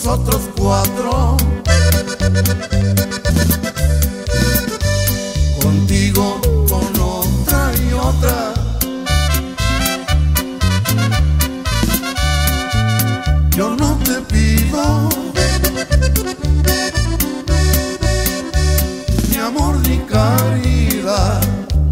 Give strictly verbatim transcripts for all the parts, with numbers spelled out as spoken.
otros cuatro. Contigo, con otra y otra. Yo no te pido ni amor ni caridad.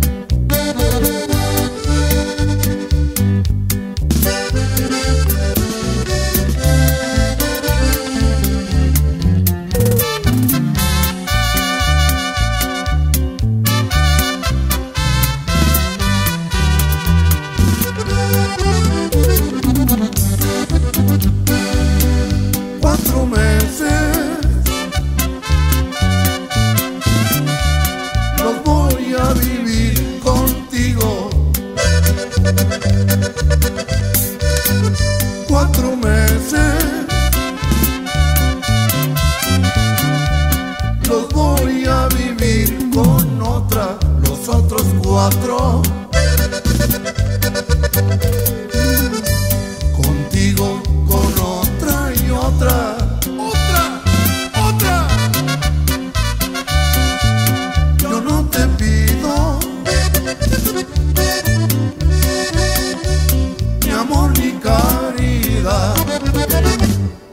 Cuatro meses los voy a vivir contigo. Cuatro meses los voy a vivir con otra. Los otros cuatro contigo, con otra y otra. Otra, otra. Yo no te pido ni amor ni caridad.